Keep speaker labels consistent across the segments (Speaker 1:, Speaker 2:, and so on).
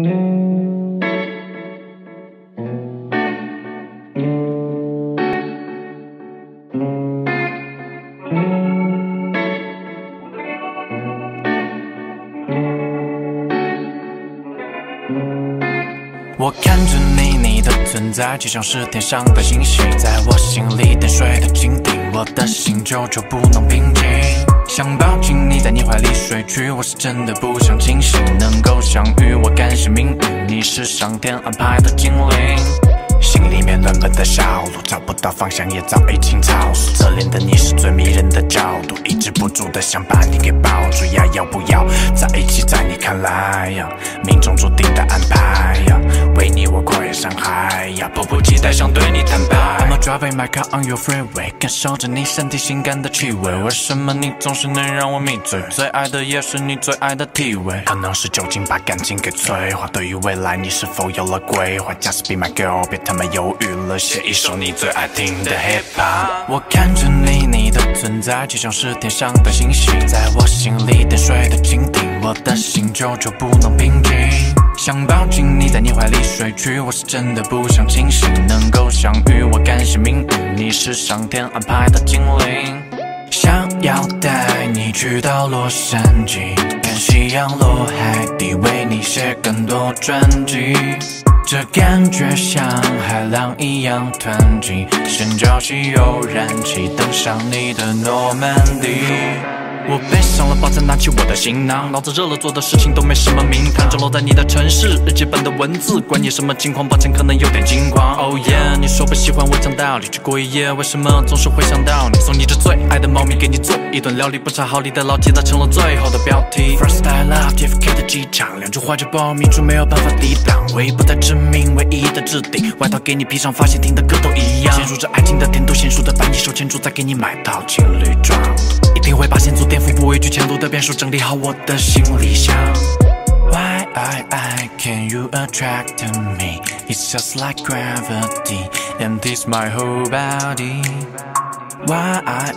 Speaker 1: 我看着你，你的存在就像是天上的星星，在我心里点水的蜻蜓，我的心久久不能平静。想抱紧你，在你怀里睡去，我是真的不想清醒。能够相遇，我感谢命运，你是上天安排的精灵。心里面乱乱的小路，找不到方向也早已经超速。侧脸的你是最迷人的角度，抑制不住的想把你给抱住呀，要不要在一起？在你看来呀，命中注定的安排呀，为你我跨越山海呀，迫不及待想对你坦白。I'm driving my car on your freeway， 感受着你身体性感的气味，为什么你总是能让我迷醉？最爱的也是你最爱的体味，可能是酒精把感情给催化。对于未来你是否有了规划？ Just be my girl， 别他妈犹豫了，写一首你最爱听的 hip hop。我看着你，你的存在就像是天上的星星，在我心里点水的蜻蜓，我的心久久不能平静。想抱紧你，在你怀里睡去，我是真的不想清醒。能够相遇，我感谢命运，你是上天安排的精灵。想要带你去到洛杉矶，看夕阳落海底，为你写更多传记。这感觉像海浪一样湍急，先朝夕又燃起，登上你的诺曼底。我背上了包再拿起我的行囊，脑子热了做的事情都没什么名堂，降落在你的城市，日记本的文字管你什么情况，抱歉可能有点惊慌。Oh yeah， 你说不喜欢我讲道理，去过一夜为什么总是会想到你？送你只最爱的猫咪给你做一顿料理，不差好礼的老鸡那成了最后的标题。First I love JFK 的机场，两句话就把迷住没有办法抵挡，唯一不太致命唯一的质地，外套给你披上发现听的歌都一样，显出这爱情的甜度，娴熟的把你手牵住，再给你买套情侣装，一定会把险阻颠覆，不畏惧前路的变数，整理好我的行李箱。Why can you attract me? It's just like gravity, and this my whole body. Why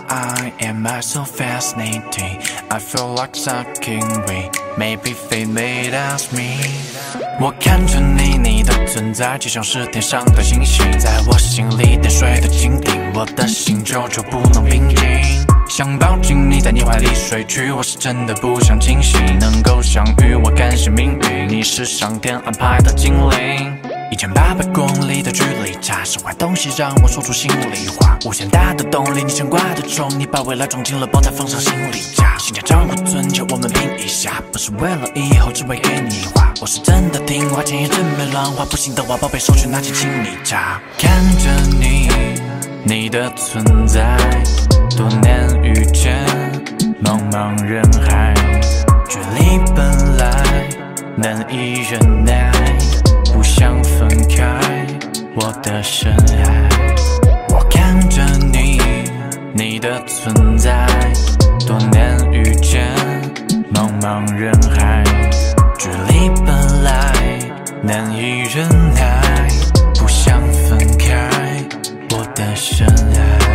Speaker 1: am I so fascinating? I feel like sucking me, maybe fate made us me. 我看着你，你的存在就像是天上的星星，在我心里点水的蜻蜓，我的心久久不能平静。想抱紧你，在你怀里睡去，我是真的不想清醒。能够相遇，我感谢命运，你是上天安排的精灵。1800公里的距离差，是坏东西让我说出心里话。无限大的动力，你牵挂的钟，你把未来装进了包，再放上行李架。心家掌握存求，我们拼一下，不是为了以后，只为给你花。我是真的听话，钱也真没乱花，不行的话，宝贝手去拿起请你查。看着你，你的存在，多难遇见，茫茫人海，距离本来难以忍耐，不想分开我的深爱。我看着你，你的存在，多难遇见，茫茫人海，距离本来难以忍耐，不想分开我的深爱。